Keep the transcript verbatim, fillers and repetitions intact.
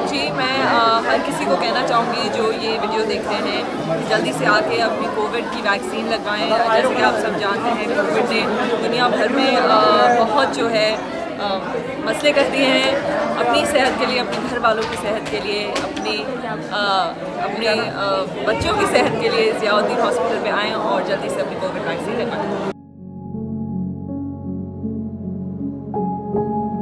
जी, मैं आ, हर किसी को कहना चाहूँगी जो ये वीडियो देख रहे हैं, जल्दी से आके अपनी कोविड की वैक्सीन लगवाएं। जैसे कि आप सब जानते हैं, कोविड ने दुनिया भर में आ, बहुत जो है आ, मसले कर दिए हैं। अपनी सेहत के लिए, अपने घर वालों की सेहत के लिए, अपनी आ, अपने आ, बच्चों की सेहत के लिए ज़ियाउद्दीन हॉस्पिटल पे आएँ और जल्दी से अपनी कोविड वैक्सीन लगवाएं।